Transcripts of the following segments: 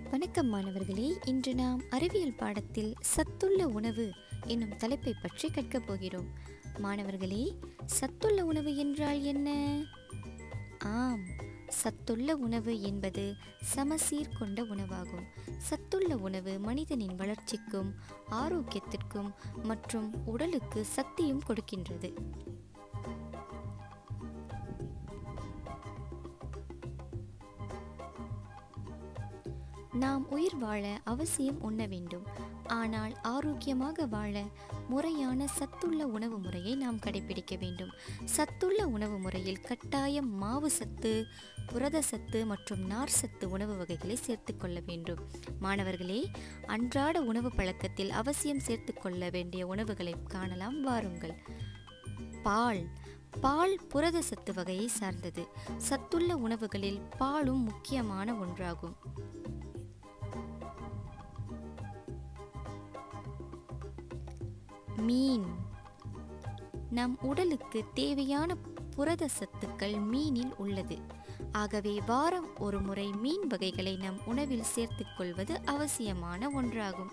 வணக்கம் மாணவர்களே, இன்று நாம் அறிவியல் பாடத்தில் சத்துள்ள உணவு என்னும் தலைப்பை பற்றி கற்கப் போகிறோம். மாணவர்களே, சத்துள்ள உணவு என்றால் என்ன? ஆம், சத்துள்ள உணவு என்பது சமசீர் கொண்ட உணவாகும். சத்துள்ள உணவு மனிதனின் வளர்ச்சிக்கும் ஆரோக்கியத்திற்கும் மற்றும் உடலுக்கு சக்தியும் கொடுக்கின்றது. நாம் உயிர் வாழ அவசியம் உண்ண வேண்டும். ஆனால் ஆரோக்கியமாக வாழ முறையான சத்துள்ள உணவு முறையை நாம் கடைபிடிக்க வேண்டும். சத்துள்ள உணவு முறையில் கட்டாயம் மாவு சத்து, புரத சத்து மற்றும் நார் சத்து உணவு வகைகளை சேர்த்துக்கொள்ள வேண்டும். மாணவர்களே, அன்றாட உணவு பழக்கத்தில் அவசியம் சேர்த்துக்கொள்ள வேண்டிய உணவுகளை காணலாம், வாருங்கள். பால் புரத சத்து வகையை சார்ந்தது. சத்துள்ள உணவுகளில் பாலும் முக்கியமான ஒன்றாகும். மீன். நம் உடலுக்கு தேவையான புரத சத்துக்கள் மீனில் உள்ளது. ஆகவே வாரம் ஒரு முறை மீன் வகைகளை நம் உணவில் சேர்த்துக் கொள்வது அவசியமான ஒன்றாகும்.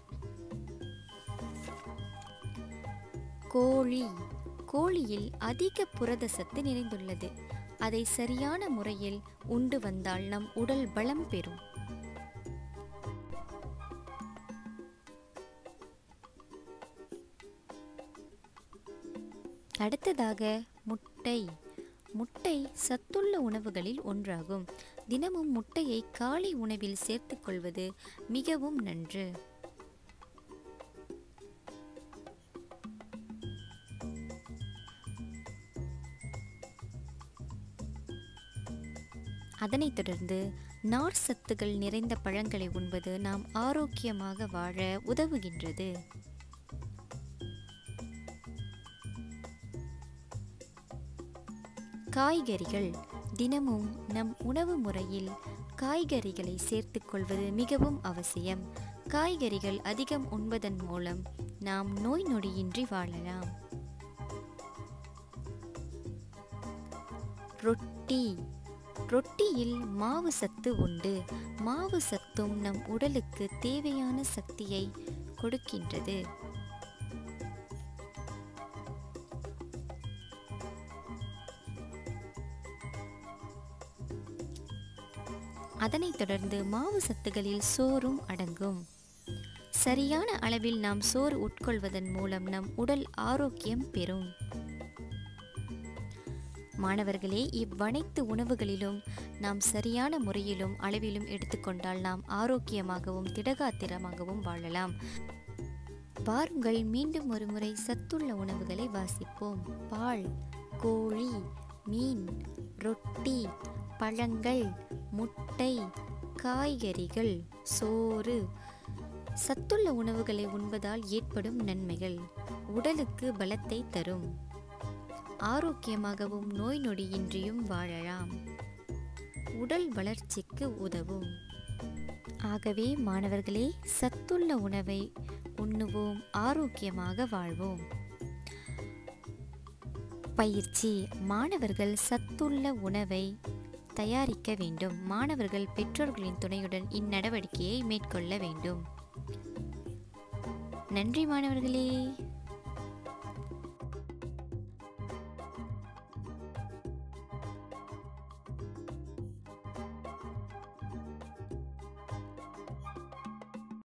கோழியில் அதிக புரத சத்து நிறைந்துள்ளது. அதை சரியான முறையில் உண்டு வந்தால் நம் உடல் பலம் பெறும். அடுத்ததாக முட்டை சத்துள்ள உணவுகளில் ஒன்றாகும். தினமும் முட்டையை காலை உணவில் சேர்த்துக் கொள்வது மிகவும் நன்று. அதனைத் தொடர்ந்து நார் சத்துகள் நிறைந்த பழங்களை உண்பது நாம் ஆரோக்கியமாக வாழ உதவுகின்றது. காய்கறிகள். தினமும் நம் உணவு முறையில் காய்கறிகளை சேர்த்துக் கொள்வது மிகவும் அவசியம். காய்கறிகள் அதிகம் உண்பதன் மூலம் நாம் நோய் நொடியின்றி வாழலாம். ரொட்டியில் மாவு சத்து உண்டு. மாவு சத்தும் நம் உடலுக்கு தேவையான சக்தியை கொடுக்கின்றது. அதனைத் தொடர்ந்து மாவு சத்துகளில் சோறும் அடங்கும். சரியான அளவில் நாம் சோறு உட்கொள்வதன் மூலம் நம் உடல் ஆரோக்கியம் பெறும். மாணவர்களே, இவ்வனைத்து உணவுகளிலும் நாம் சரியான முறையிலும் அளவிலும் எடுத்துக்கொண்டால் நாம் ஆரோக்கியமாகவும் திடகாத்திரமாகவும் வாழலாம். வாருங்கள், மீண்டும் ஒரு முறை சத்துள்ள உணவுகளை வாசிப்போம். பால், கோழி, மீன், ரொட்டி, பழங்கள், முட்டை, காய்கறிகள், சோறு. சத்துள்ள உணவுகளை உண்பதால் ஏற்படும் நன்மைகள்: உடலுக்கு பலத்தை தரும், ஆரோக்கியமாகவும் நோய் நொடியின்றியும் வாழலாம், உடல் வளர்ச்சிக்கு உதவும். ஆகவே மாணவர்களே, சத்துள்ள உணவை உண்ணுவோம், ஆரோக்கியமாக வாழ்வோம். பயிற்சி. மாணவர்கள் சத்துள்ள உணவை தயாரிக்க வேண்டும். மாணவர்கள் பெற்றோர்களின் துணையுடன் இந்நடவடிக்கையை மேற்கொள்ள வேண்டும். நன்றி மாணவர்களே.